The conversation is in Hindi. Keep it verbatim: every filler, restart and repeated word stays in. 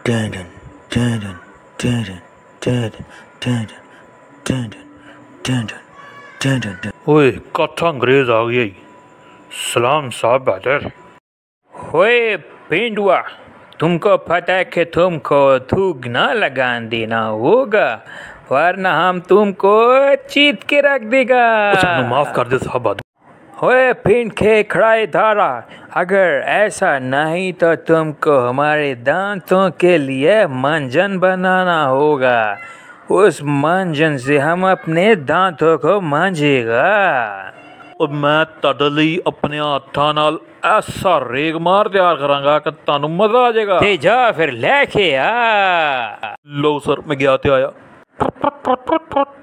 dun dun dun dun dun dun dun dun dun dun। ओए कथा अंग्रेज आ गई। सलाम साहब बहादुर। ओए पेंडुआ, तुमको पता है कि तुमको थूक ना लगान देना होगा, वरना हम तुमको चीत के रख देगा। माफ कर दे साहब बहादुर। ओए पिंड के खड़ाई धारा, अगर ऐसा नहीं तो तुमको हमारे दांतों के लिए मंजन बनाना होगा। उस मंजन से हम अपने दांतों को मांजेगा। और मैं तुहाडे लई अपने हाथों नाल ऐसा रेग मार तैयार करांगा कि तुहानू मजा आ जाएगा। ते जा फिर लेके आ। लो सर, मैं गया ते आया।